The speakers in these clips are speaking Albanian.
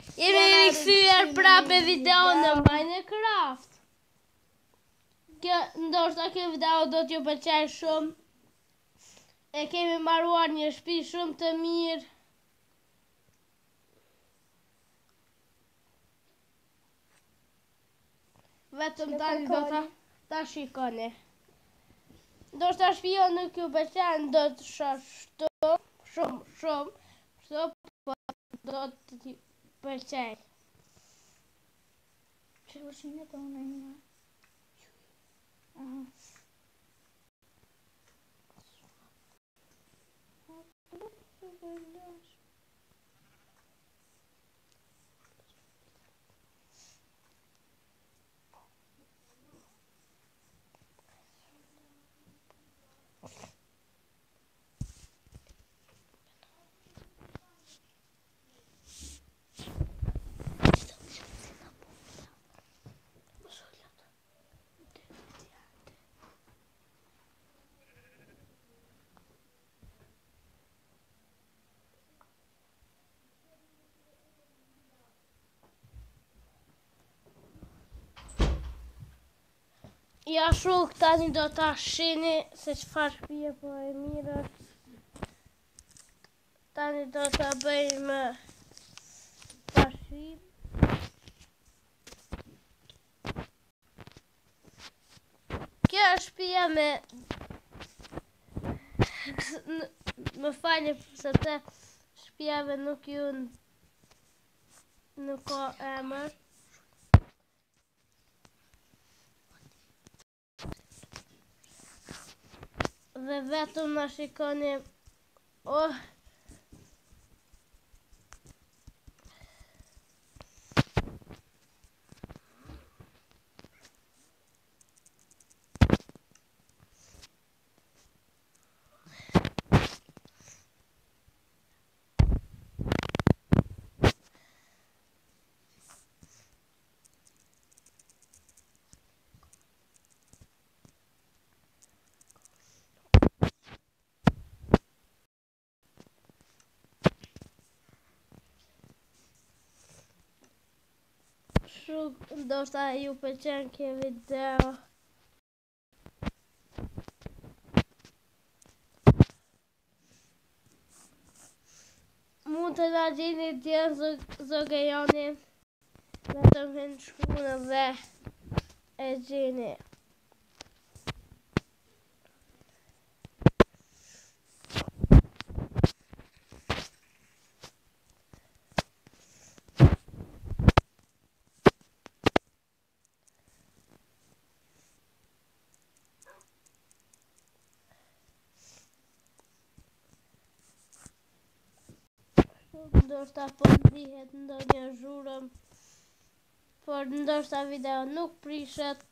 Jemi rikthyer prapë me video në Minecraft. Ndoshta kjo video do t'ju pëlqej shumë. E kemi mbaruar një shtëpi shumë të mirë. Vetëm tani do ta shikoni. Ndoshta shtëpia nuk ju pëlqen, do të shashtu shumë, po do t'i pëlqej. Që vëshime të unë e një. Ja shuk tani do ta shihni se çfarë shtëpie po e mirë është. Tani do ta bëjmë tashi. Kjo është shtëpia me më falni sepse shtëpiave nuk ka emër. Dhe vetëm na shikoni. Ndoshta ju pëlqen kjo video. Mund të na gjeni dje zogejoni. Vetëm në shkruan dhe e gjeni. Ndoshta po ndihet ndonjë zhurmë, por ndoshta video nuk prishet.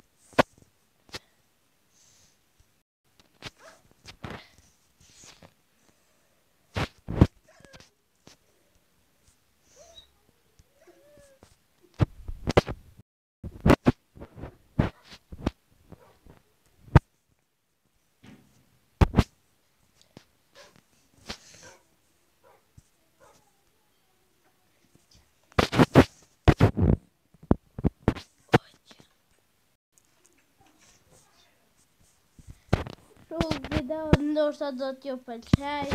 Video ndoshta do t'ju pëlqej.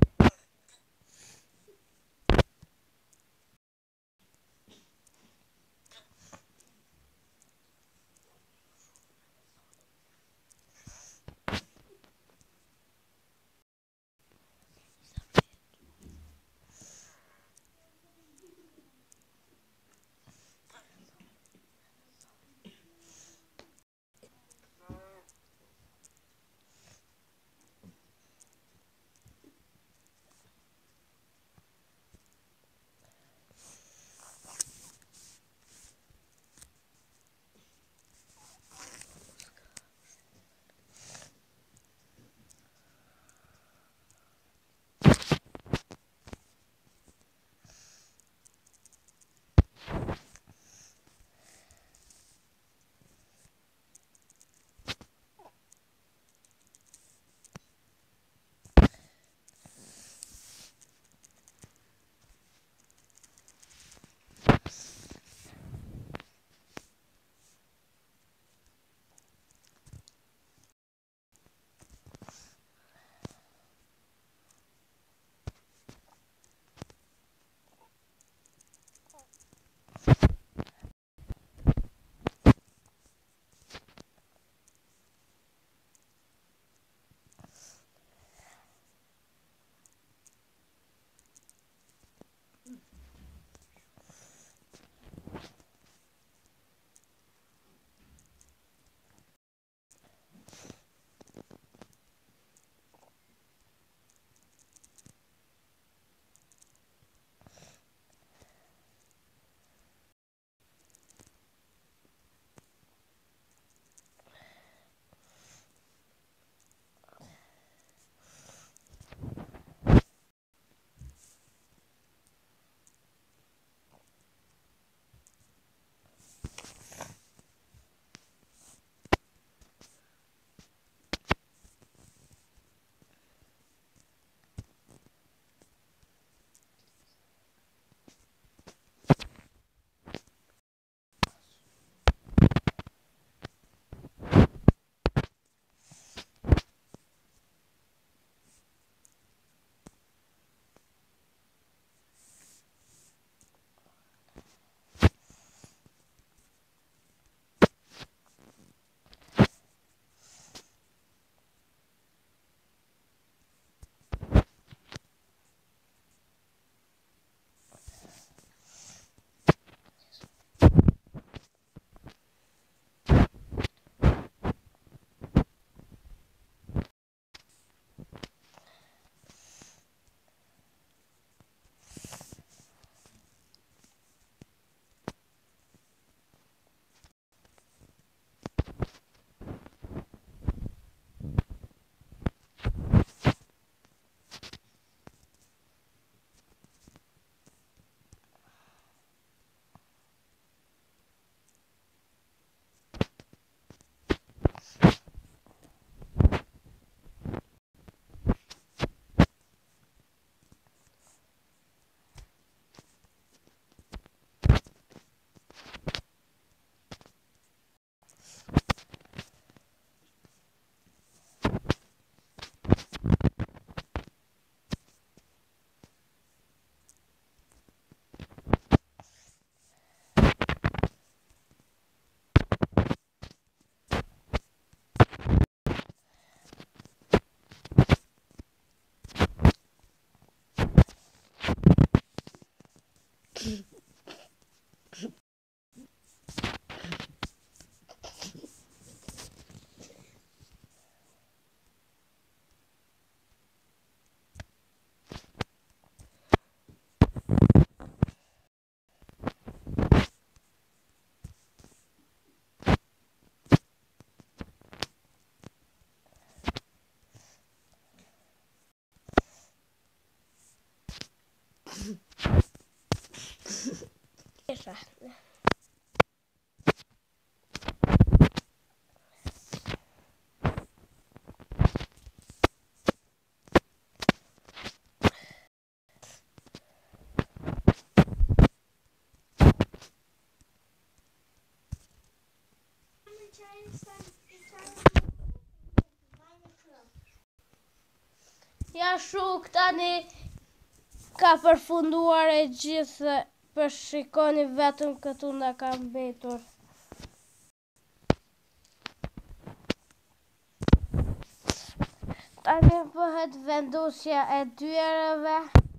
Isä. Ja shuk tani ka përfunduar e gjithë, për shikoni vetëm këtu na ka mbetur. Tani bëhet vendosja e dyerave.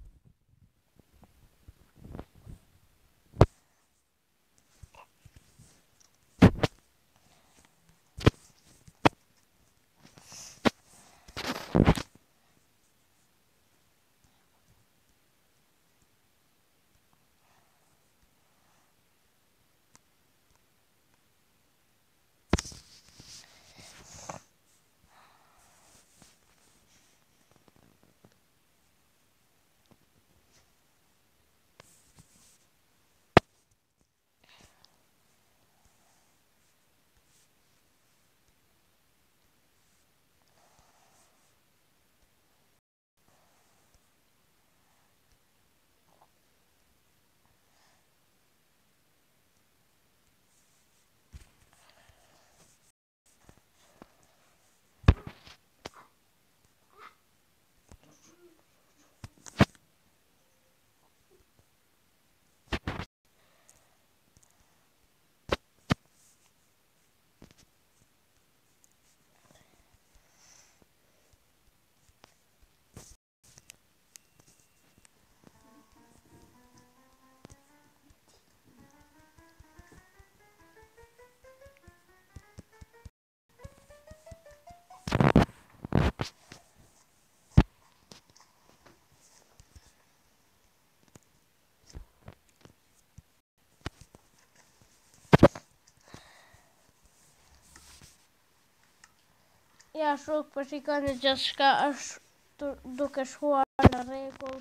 Ja shuk për shikoni gjithçka është duke shkuar në rregull.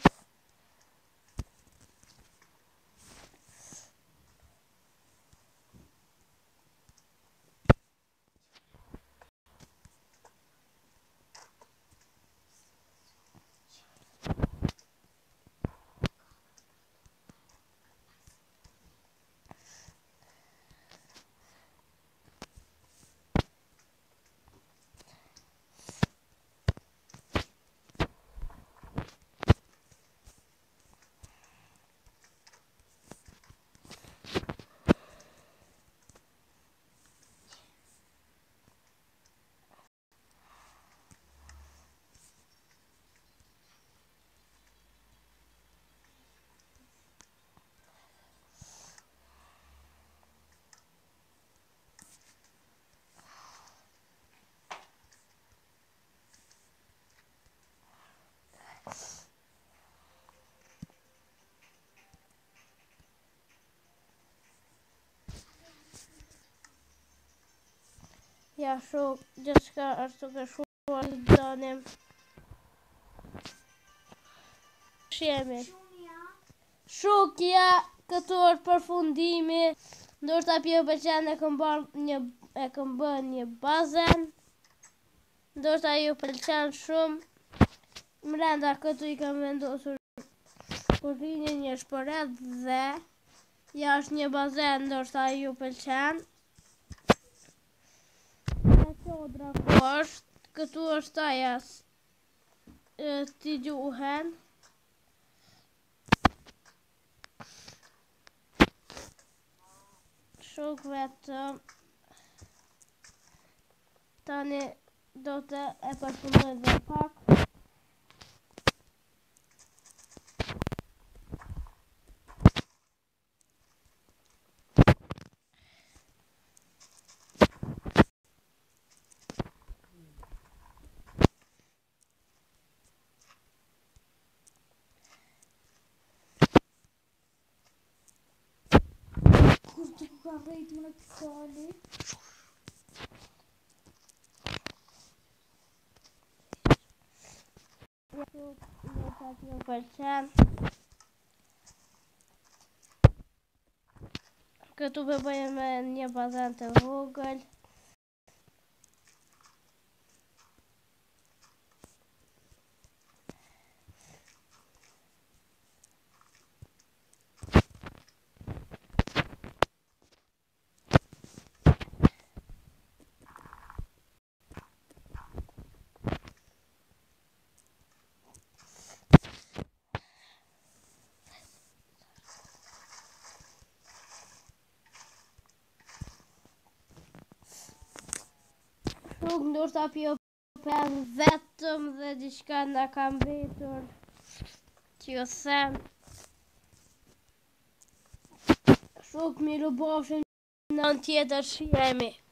Ja shuk gjithçka është duke shkuar në danim. Shemi. Shukja, këtu është përfundimi. Ndoshta pje pëlqen e kam bërë një bazen. Ndoshta ju pëlqen shumë. Mrenda këtu i kam vendosur kuzhinën, një shporet dhe jashtë një bazen, ndoshta ju pëlqen. Qodra ku është, këtu është aja t'i gjuhen. Shuk vetëm. Tani do të e përfundoj dhe pak. Kur të ka rejt më në kësali. Ju pëlqen. Këtu po bëjmë një bazan të vogël. Nuk ndoshta pjo pen vetëm dhe diçka na ka mbetur t'ju them. Shok mi lubofshim në tjetër që jemi.